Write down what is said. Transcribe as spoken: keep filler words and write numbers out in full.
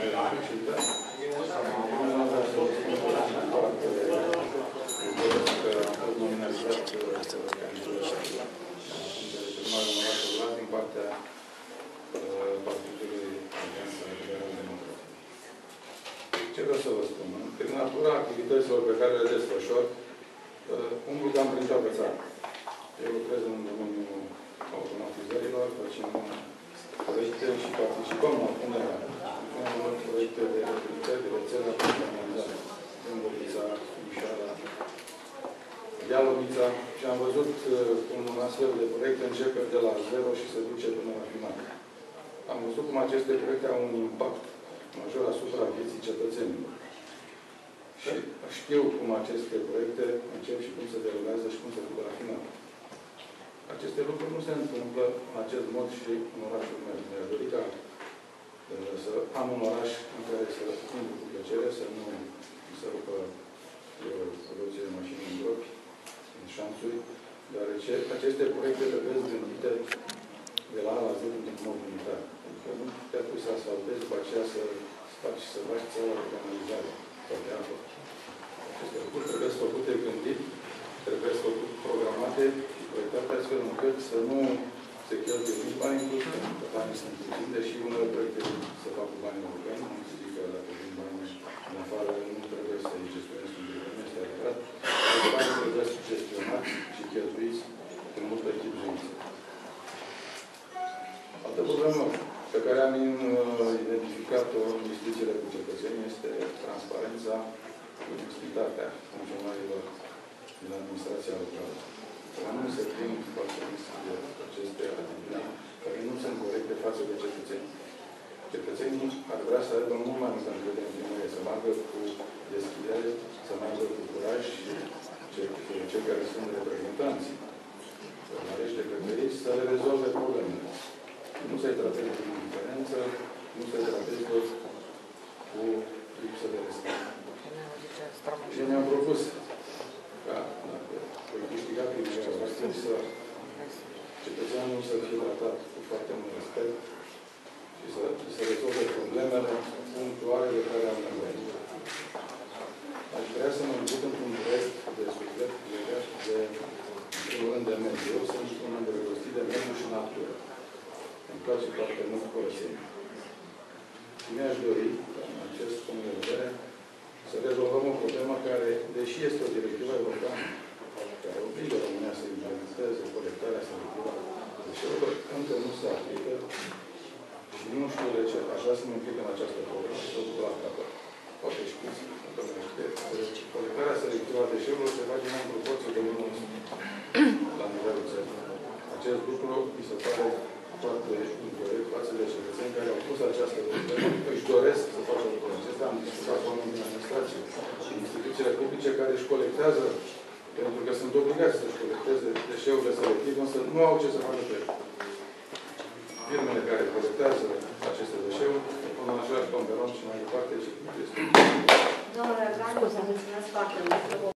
din partea Partidului Alianța Liberală Democrată. Ce vreau să vă spun? Prin natura activităților pe care le desfășor, umblu cam prin toată țara. Eu lucrez în domeniul automatizărilor, facem proiecte și participăm la punerea unor proiecte de reabilitări, de rețele personalizare. În Bolița, Mișoara, Dialogița și am văzut cum un astfel de proiect începe de la zero și se duce până la final. Am văzut cum aceste proiecte au un impact major asupra vieții cetățenilor. Și știu cum aceste proiecte încep și cum se derulează și cum se duc la final. Aceste lucruri nu se întâmplă în acest mod și în orașul meu. Mi-aș dori ca să am un oraș în care să intru cu plăcere, să nu să rupă o producție de mașini în gropi, în șanțuri, deoarece aceste proiecte trebuie gândite de la A la Z într-un mod unitar. Adică nu te pui să asfaltezi, după aceea să faci, să faci țara de canalizare sau de apă. Aceste lucruri trebuie făcute gândit, trebuie făcute programate și proiectate astfel încât să nu se cheltuie nici bani în plus, pentru că banii sunt puțini, deși unele proiecte se fac cu bani europeni, nu se zic că dacă vin bani în afară, nu trebuie să-i gestionezi cum trebuie, nu este adevărat. Deci banii trebuie să gestionați și cheltuiți în multă chipzuință. Altă problemă pe care am identificat-o în discuțiile cu cetățenii este transparența și onestitatea funcționarilor din administrația locală. Că nu se prind foarte de aceste atitudini care nu sunt corecte față de cetățeni. Cetățenii ar vrea să aibă mult mai multă încredere în primărie, să meargă cu deschidere, să meargă cu curaj și cei care sunt reprezentanții aleși de către ei să le rezolve problemele. Nu să-i trateze cu indiferență, nu să-i trateze cu lipsă de respect. Și ne-am propus ca, dacă voi câștiga primăria voastră, să cetățeanul să fie tratat cu foarte mult respect și să, să rezolve problemele punctuale de care am nevoie. Aș vrea să mă implic într-un proiect de suflet legat de, în primul rând, de mediu. Eu sunt un îndrăgostit de mediu și natură. Îmi place foarte mult curățenia. Și mi-aș dori, în acest punct de vedere, să rezolvăm o problemă care, deși este o directivă europeană, care obligă România să implementeze colectarea selectivă a deșeurilor, încă nu se aplică și nu știu de ce. Aș vrea să mă implic în această problemă și să o duc la capăt. Poate știți, încă nu știu. Colectarea selectivă a deșeurilor se face în proporție de unu la nivelul țării. Acest lucru mi se pare foarte incorect față de cetățeni care au pus această problemă, își doresc să facă lucrul acesta. Am discutat cu oameni din administrație și instituțiile publice care își colectează, pentru că sunt obligați să-și colecteze deșeurile selective, însă nu au ce să facă pe ele. Firmele care colectează aceste deșeuri, până la așa, tomberon și mai departe, ce este. Domnule Răzvan, mulțumesc foarte mult.